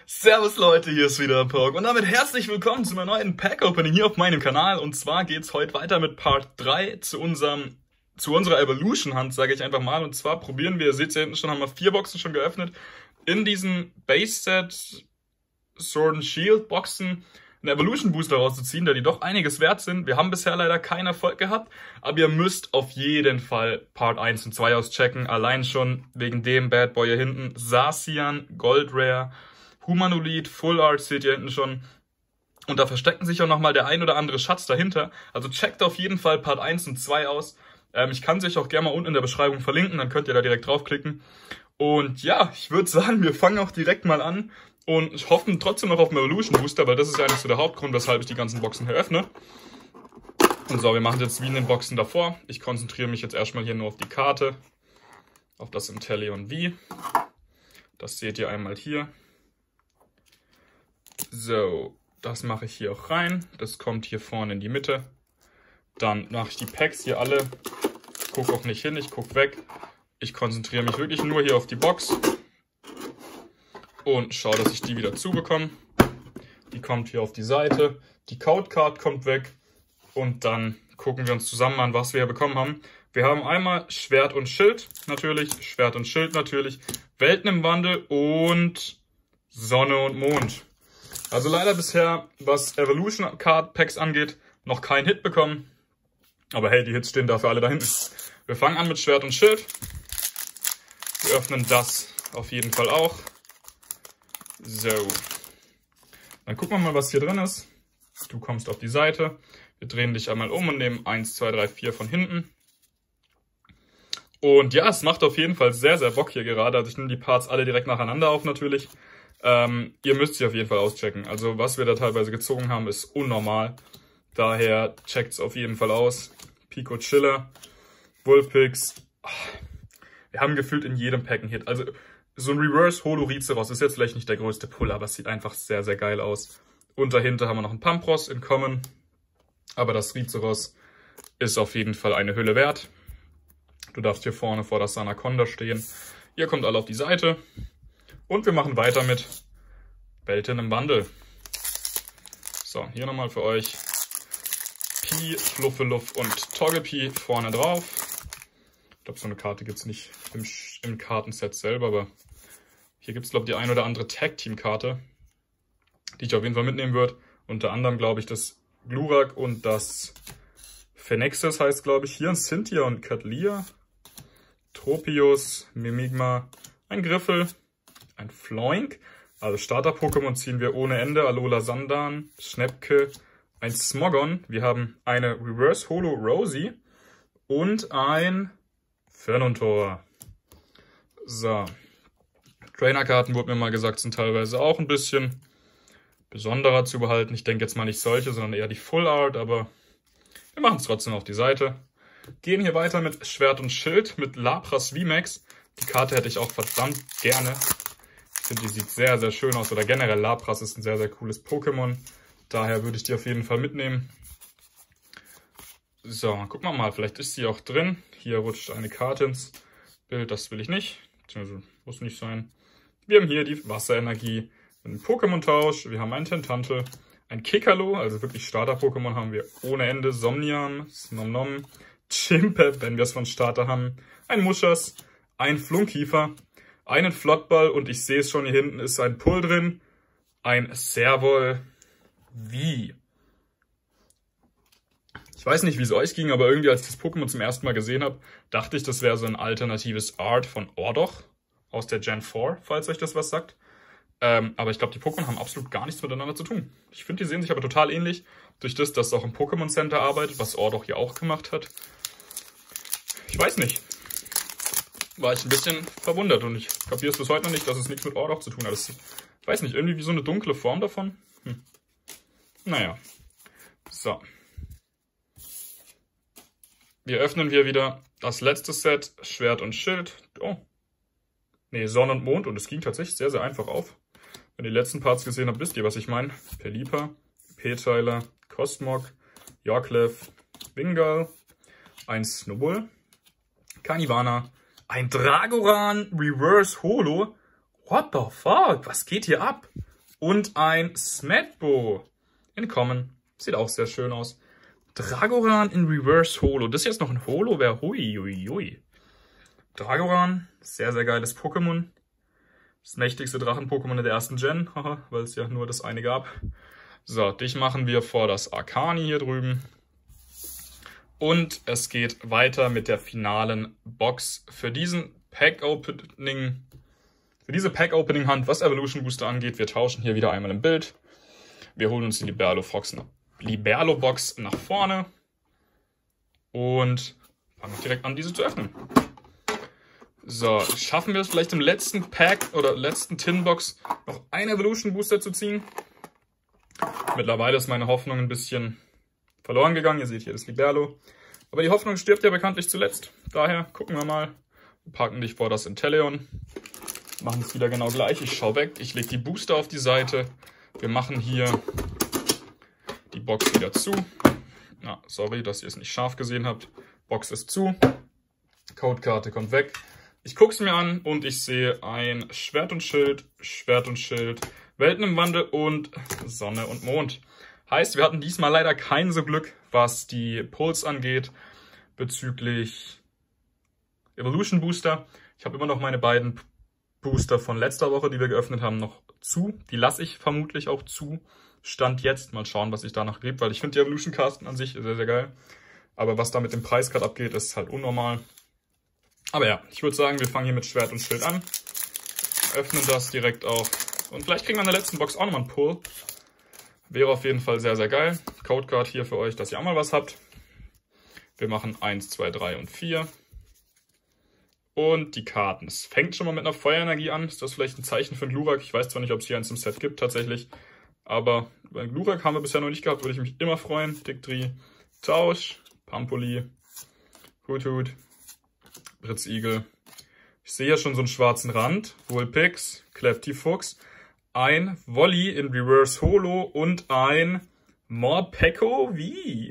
Servus Leute, hier ist wieder Pog und damit herzlich willkommen zu meinem neuen Pack-Opening hier auf meinem Kanal. Und zwar geht's heute weiter mit Part 3 zu unserer Evolution Hunt, sage ich einfach mal. Und zwar probieren wir, ihr seht ja hinten schon, haben wir 4 Boxen schon geöffnet, in diesen Base-Set Sword and Shield Boxen einen Evolution Booster rauszuziehen, da die doch einiges wert sind. Wir haben bisher leider keinen Erfolg gehabt, aber ihr müsst auf jeden Fall Part 1 und 2 auschecken. Allein schon wegen dem Bad Boy hier hinten. Zacian, Gold Rare, Humanoid, Full Art seht ihr hinten schon. Und da verstecken sich auch nochmal der ein oder andere Schatz dahinter. Also checkt auf jeden Fall Part 1 und 2 aus. Ich kann es euch auch gerne mal unten in der Beschreibung verlinken, dann könnt ihr da direkt draufklicken. Und ja, ich würde sagen, wir fangen auch direkt mal an. Und ich hoffe trotzdem noch auf einen Evolution Booster, weil das ist ja eigentlich so der Hauptgrund, weshalb ich die ganzen Boxen hier öffne. Und so, wir machen jetzt wie in den Boxen davor. Ich konzentriere mich jetzt erstmal hier nur auf die Karte, auf das Inteleon V. Das seht ihr einmal hier. So, das mache ich hier auch rein. Das kommt hier vorne in die Mitte. Dann mache ich die Packs hier alle. Ich gucke auch nicht hin, ich gucke weg. Ich konzentriere mich wirklich nur hier auf die Box. Und schaue, dass ich die wieder zubekomme. Die kommt hier auf die Seite. Die Code Card kommt weg. Und dann gucken wir uns zusammen an, was wir hier bekommen haben. Wir haben einmal Schwert und Schild natürlich. Schwert und Schild natürlich. Welten im Wandel und Sonne und Mond. Also leider bisher, was Evolution Card Packs angeht, noch kein Hit bekommen. Aber hey, die Hits stehen dafür alle da hinten. Wir fangen an mit Schwert und Schild. Wir öffnen das auf jeden Fall auch. So, dann gucken wir mal, was hier drin ist. Du kommst auf die Seite. Wir drehen dich einmal um und nehmen 1, 2, 3, 4 von hinten. Und ja, es macht auf jeden Fall sehr, sehr Bock hier gerade. Also ich nehme die Parts alle direkt nacheinander auf natürlich. Ihr müsst sie auf jeden Fall auschecken. Also was wir da teilweise gezogen haben, ist unnormal. Daher checkt es auf jeden Fall aus. Pico Chiller, Vulpix. Wir haben gefühlt in jedem Pack einen Hit. Also so ein Reverse Holo Rizeros ist jetzt vielleicht nicht der größte Pull, aber es sieht einfach sehr, sehr geil aus. Und dahinter haben wir noch einen Pampros in Common. Aber das Rizeros ist auf jeden Fall eine Hülle wert. Du darfst hier vorne vor das Anaconda stehen. Ihr kommt alle auf die Seite. Und wir machen weiter mit Welten im Wandel. So, hier nochmal für euch Pi, Fluffeluff und Togepi vorne drauf. Ich glaube, so eine Karte gibt es nicht im Kartenset selber, aber hier gibt es, glaube ich, die ein oder andere Tag-Team-Karte, die ich auf jeden Fall mitnehmen würde. Unter anderem, glaube ich, das Glurak und das Phenexis heißt, glaube ich. Hier ein Cynthia und Catlia, Tropius, Mimigma, ein Griffel, ein Floink. Also Starter-Pokémon ziehen wir ohne Ende. Alola Sandan, Schnäppke, ein Smogon. Wir haben eine Reverse Holo Rosie und ein Fernuntor. So. Trainerkarten, wurde mir mal gesagt, sind teilweise auch ein bisschen besonderer zu behalten. Ich denke jetzt mal nicht solche, sondern eher die Full Art, aber wir machen es trotzdem auf die Seite. Gehen hier weiter mit Schwert und Schild, mit Lapras VMAX. Die Karte hätte ich auch verdammt gerne. Ich finde, die sieht sehr, sehr schön aus. Oder generell, Lapras ist ein sehr, sehr cooles Pokémon. Daher würde ich die auf jeden Fall mitnehmen. So, gucken wir mal, vielleicht ist sie auch drin. Hier rutscht eine Karte ins Bild, das will ich nicht. Beziehungsweise muss nicht sein. Wir haben hier die Wasserenergie, einen Pokémon-Tausch. Wir haben einen Tentantel, ein Kekalo, also wirklich Starter-Pokémon haben wir ohne Ende. Somnium, Snomnom, Chimpep, wenn wir es von Starter haben. Ein Muschas, ein Flunkiefer, einen Flottball und ich sehe es schon, hier hinten ist ein Pull drin. Ein Servol V. Ich weiß nicht, wie es euch ging, aber irgendwie, als ich das Pokémon zum ersten Mal gesehen habe, dachte ich, das wäre so ein alternatives Art von Ordoch aus der Gen 4, falls euch das was sagt. Aber ich glaube, die Pokémon haben absolut gar nichts miteinander zu tun. Ich finde, die sehen sich aber total ähnlich, durch das, dass es auch im Pokémon Center arbeitet, was Ordoch hier auch gemacht hat. Ich weiß nicht. War ich ein bisschen verwundert und ich kapiere es bis heute noch nicht, dass es nichts mit Ordoch zu tun hat. Ich weiß nicht, irgendwie wie so eine dunkle Form davon. Naja. So. Wir öffnen hier wieder das letzte Set, Schwert und Schild. Oh. Ne, Sonne und Mond. Und es ging tatsächlich sehr, sehr einfach auf. Wenn ihr die letzten Parts gesehen habt, wisst ihr, was ich meine. Pelipper, P-Tyler, Cosmog, Yorklev, Wingull, ein Snowball, Carnivana, ein Dragoran Reverse Holo. What the fuck? Was geht hier ab? Und ein Smetbo in Common. Sieht auch sehr schön aus. Dragoran in Reverse Holo. Das ist jetzt noch ein Holo, wäre hui. Dragoran, sehr, sehr geiles Pokémon. Das mächtigste Drachen-Pokémon in der ersten Gen, weil es ja nur das eine gab. So, dich machen wir vor das Arcani hier drüben. Und es geht weiter mit der finalen Box für diesen Pack-Opening. Für diese Pack-Opening-Hand, was Evolution Booster angeht. Wir tauschen hier wieder einmal im Bild. Wir holen uns die Liberlo-Box nach vorne. Und fangen direkt an, diese zu öffnen. So, schaffen wir es vielleicht im letzten Pack oder letzten Tin-Box noch einen Evolution Booster zu ziehen. Mittlerweile ist meine Hoffnung ein bisschen verloren gegangen. Ihr seht hier das Liberlo. Aber die Hoffnung stirbt ja bekanntlich zuletzt. Daher gucken wir mal. Wir packen dich vor das Inteleon. Machen es wieder genau gleich. Ich schaue weg. Ich lege die Booster auf die Seite. Wir machen hier die Box wieder zu. Na, sorry, dass ihr es nicht scharf gesehen habt. Box ist zu. Codekarte kommt weg. Ich gucke es mir an und ich sehe ein Schwert und Schild, Welten im Wandel und Sonne und Mond. Heißt, wir hatten diesmal leider kein so Glück, was die Pulls angeht, bezüglich Evolution Booster. Ich habe immer noch meine beiden Booster von letzter Woche, die wir geöffnet haben, noch zu. Die lasse ich vermutlich auch zu. Stand jetzt. Mal schauen, was sich danach gibt, weil ich finde die Evolution Casten an sich sehr, sehr geil. Aber was da mit dem Preis gerade abgeht, ist halt unnormal. Aber ja, ich würde sagen, wir fangen hier mit Schwert und Schild an. Öffnen das direkt auch. Und vielleicht kriegen wir in der letzten Box auch nochmal einen Pull. Wäre auf jeden Fall sehr, sehr geil. Codecard hier für euch, dass ihr auch mal was habt. Wir machen 1, 2, 3 und 4. Und die Karten. Es fängt schon mal mit einer Feuerenergie an. Ist das vielleicht ein Zeichen für einen Glurak? Ich weiß zwar nicht, ob es hier eins im Set gibt tatsächlich. Aber über einen Glurak haben wir bisher noch nicht gehabt. Würde ich mich immer freuen. Dictri, Tausch, Pampoli, Hut, Blitzigel. Ich sehe ja schon so einen schwarzen Rand. Vulpix, Klepti-Fuchs. Ein Volley in Reverse Holo und ein Morpeko V.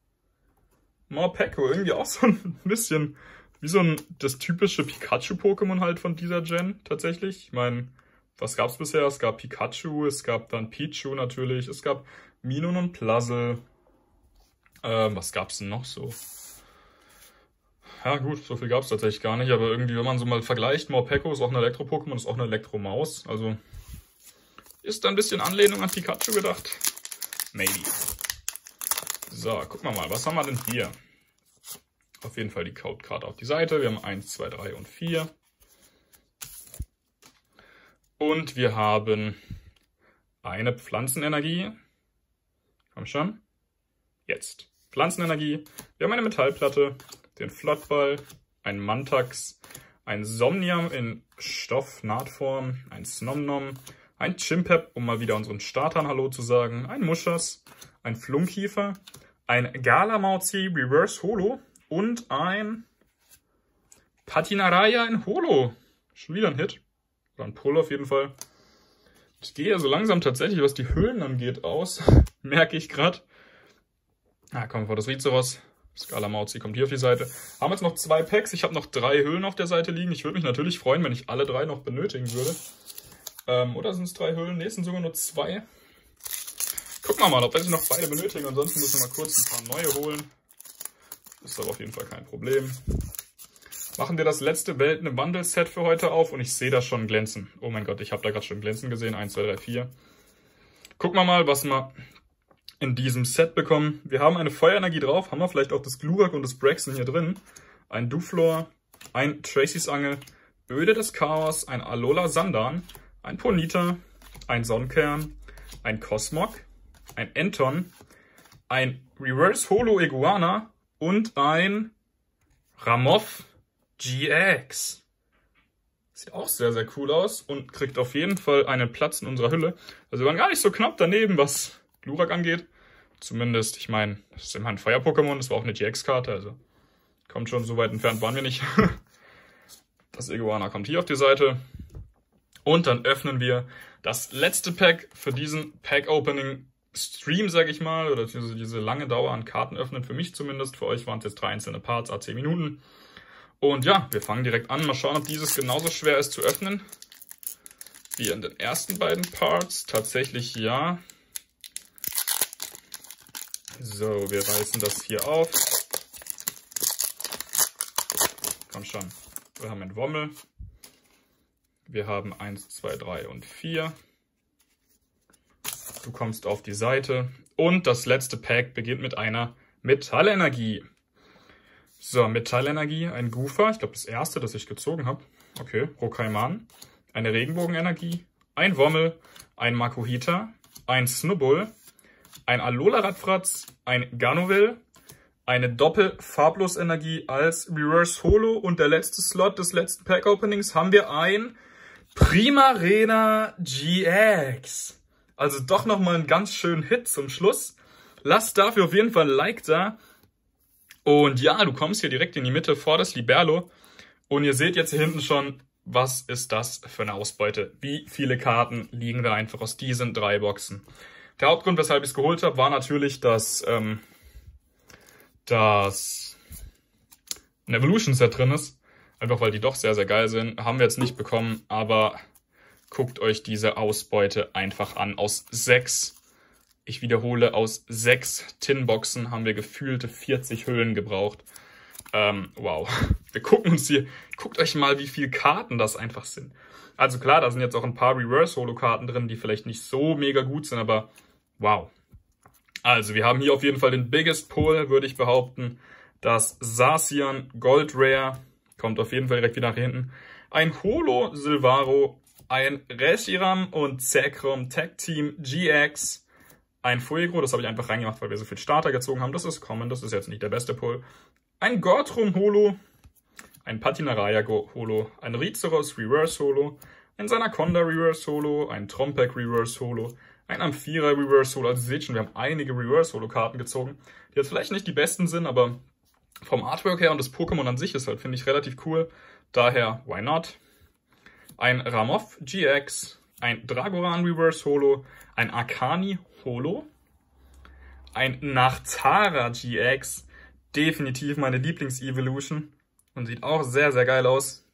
Morpeko, irgendwie auch so ein bisschen wie so das typische Pikachu-Pokémon halt von dieser Gen tatsächlich. Ich meine, was gab es bisher? Es gab Pikachu, es gab dann Pichu natürlich, es gab Minun und Plasel. Was gab es denn noch so? Ja gut, so viel gab es tatsächlich gar nicht, aber irgendwie, wenn man so mal vergleicht, Morpeko ist auch ein Elektro-Pokémon, ist auch eine Elektromaus, also ist da ein bisschen Anlehnung an Pikachu gedacht? Maybe. So, gucken wir mal, was haben wir denn hier? Auf jeden Fall die Codekarte auf die Seite. Wir haben 1, 2, 3 und 4. Und wir haben eine Pflanzenenergie. Komm schon. Jetzt. Pflanzenenergie. Wir haben eine Metallplatte, den Flottball, einen Mantax, ein Somnium in Stoff-Nahtform, ein Snomnom, ein Chimpep, um mal wieder unseren Startern Hallo zu sagen, ein Muschas, ein Flunkiefer, ein Galamauzi Reverse Holo und ein Patinaraya in Holo. Schon wieder ein Hit. Oder ein Pull auf jeden Fall. Ich gehe ja so langsam tatsächlich, was die Hüllen angeht, aus. Merke ich gerade. Ah, kommen wir vor das Rizeros. Galamauzi kommt hier auf die Seite. Haben jetzt noch 2 Packs. Ich habe noch 3 Hüllen auf der Seite liegen. Ich würde mich natürlich freuen, wenn ich alle 3 noch benötigen würde. Oder sind es 3 Hüllen? Ne, es sind sogar nur 2. Gucken wir mal, ob wir noch beide benötigen. Ansonsten müssen wir mal kurz ein paar neue holen. Ist aber auf jeden Fall kein Problem. Machen wir das letzte Welten im Bundle-Set für heute auf und ich sehe das schon glänzen. Oh mein Gott, ich habe da gerade schon glänzen gesehen. 1, 2, 3, 4. Gucken wir mal, was wir in diesem Set bekommen. Wir haben eine Feuerenergie drauf. Haben wir vielleicht auch das Glurak und das Braixen hier drin. Ein Duflor, ein Tracys Angel, Öde des Chaos, ein Alola Sandan, ein Ponyta, ein Sonnenkern, ein Cosmog, ein Enton, ein Reverse Holo Iguana und ein Ramov GX. Sieht auch sehr, sehr cool aus und kriegt auf jeden Fall einen Platz in unserer Hülle. Also wir waren gar nicht so knapp daneben, was Glurak angeht. Zumindest, ich meine, das ist immer ein Feuer-Pokémon, das war auch eine GX-Karte, also kommt schon, so weit entfernt waren wir nicht. Das Iguana kommt hier auf die Seite. Und dann öffnen wir das letzte Pack für diesen Pack-Opening-Stream, sag ich mal, oder diese lange Dauer an Karten öffnen, für mich zumindest. Für euch waren es jetzt 3 einzelne Parts, 10 Minuten. Und ja, wir fangen direkt an. Mal schauen, ob dieses genauso schwer ist zu öffnen wie in den ersten beiden Parts. Tatsächlich ja. So, wir reißen das hier auf. Komm schon. Wir haben einen Wommel. Wir haben 1, 2, 3 und 4. Du kommst auf die Seite. Und das letzte Pack beginnt mit einer Metallenergie. So, Metallenergie, ein Goofer. Ich glaube, das erste, das ich gezogen habe. Okay, Rokaiman. Eine Regenbogenenergie. Ein Wommel. Ein Makuhita. Ein Snubbull. Ein Alola Radfratz. Ein Ganovil. Eine Doppel-Farblos-Energie als Reverse Holo. Und der letzte Slot des letzten Pack-Openings haben wir ein Primarena GX. Also doch nochmal einen ganz schönen Hit zum Schluss. Lasst dafür auf jeden Fall ein Like da. Und ja, du kommst hier direkt in die Mitte vor das Liberlo. Und ihr seht jetzt hier hinten schon, was ist das für eine Ausbeute? Wie viele Karten liegen da einfach aus diesen 3 Boxen? Der Hauptgrund, weshalb ich es geholt habe, war natürlich, dass ein Evolution-Set drin ist. Einfach weil die doch sehr, sehr geil sind. Haben wir jetzt nicht bekommen, aber guckt euch diese Ausbeute einfach an. Aus 6, ich wiederhole, aus 6 Tin-Boxen haben wir gefühlte 40 Hüllen gebraucht. Wow. Wir gucken uns hier, guckt euch mal, wie viele Karten das einfach sind. Also klar, da sind jetzt auch ein paar Reverse-Holo-Karten drin, die vielleicht nicht so mega gut sind, aber wow. Also wir haben hier auf jeden Fall den Biggest Pull, würde ich behaupten. Das Zacian Gold Rare kommt auf jeden Fall direkt wieder nach hinten. Ein Holo Silvaro, ein Reshiram und Zekrom Tag Team GX, ein Fuegro, das habe ich einfach reingemacht, weil wir so viel Starter gezogen haben. Das ist common, das ist jetzt nicht der beste Pull. Ein Gortrum Holo, ein Patinaraya Holo, ein Rizeros Reverse Holo, ein Sanaconda Reverse Holo, ein Trompek Reverse Holo, ein Amphira Reverse Holo. Also ihr seht schon, wir haben einige Reverse Holo Karten gezogen, die jetzt vielleicht nicht die besten sind, aber vom Artwork her und das Pokémon an sich ist halt, finde ich, relativ cool. Daher, why not? Ein Ramov GX, ein Dragoran Reverse Holo, ein Arcani Holo, ein Nachtara GX, definitiv meine Lieblings-Evolution und sieht auch sehr, sehr geil aus.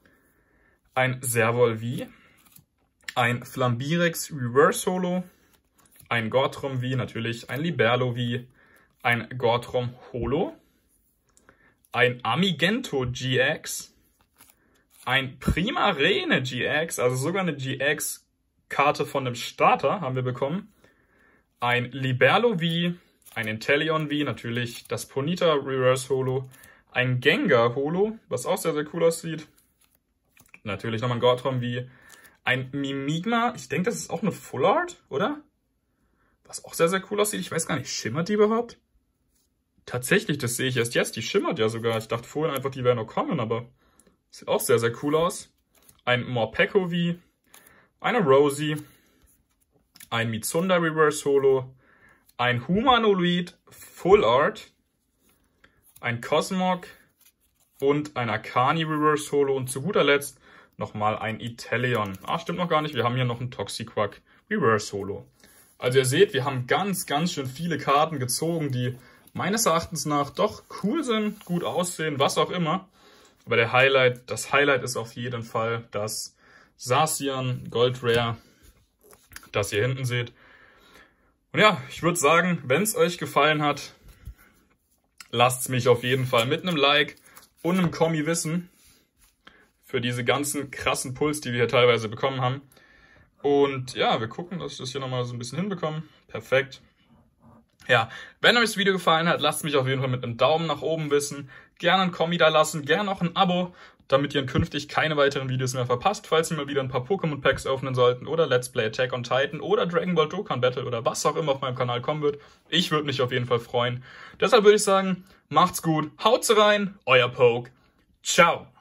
Ein Servol V, ein Flambirex Reverse Holo, ein Gortrom V, natürlich ein Liberlo V, ein Gortrom Holo, ein Amigento GX, ein Primarene GX, also sogar eine GX-Karte von dem Starter haben wir bekommen, ein Liberlo V, ein Inteleon V, natürlich das Ponyta Reverse Holo, ein Gengar Holo, was auch sehr, sehr cool aussieht, natürlich nochmal ein Gortrom V, ein Mimigma, ich denke, das ist auch eine Full Art, oder? Was auch sehr, sehr cool aussieht, ich weiß gar nicht, schimmert die überhaupt? Tatsächlich, das sehe ich erst jetzt, die schimmert ja sogar. Ich dachte vorhin einfach, die wäre noch kommen, aber sieht auch sehr, sehr cool aus. Ein Morpeko V, eine Rosie, ein Mitsunda Reverse Holo, ein Humanoid Full Art, ein Cosmog und ein Arcani Reverse Holo und zu guter Letzt nochmal ein Inteleon. Ah, stimmt noch gar nicht, wir haben hier noch einen Toxiquack Reverse Holo. Also ihr seht, wir haben ganz, ganz schön viele Karten gezogen, die meines Erachtens nach doch cool sind, gut aussehen, was auch immer. Aber das Highlight ist auf jeden Fall das Zacian Gold Rare, das ihr hinten seht. Und ja, ich würde sagen, wenn es euch gefallen hat, lasst es mich auf jeden Fall mit einem Like und einem Kommi wissen für diese ganzen krassen Pulls, die wir hier teilweise bekommen haben. Und ja, wir gucken, dass ich das hier nochmal so ein bisschen hinbekomme. Perfekt. Ja, wenn euch das Video gefallen hat, lasst mich auf jeden Fall mit einem Daumen nach oben wissen. Gerne ein Kommi da lassen, gerne auch ein Abo, damit ihr künftig keine weiteren Videos mehr verpasst, falls ihr mal wieder ein paar Pokémon-Packs öffnen sollten oder Let's Play Attack on Titan oder Dragon Ball Dokkan Battle oder was auch immer auf meinem Kanal kommen wird. Ich würde mich auf jeden Fall freuen. Deshalb würde ich sagen, macht's gut, haut's rein, euer Poke, ciao!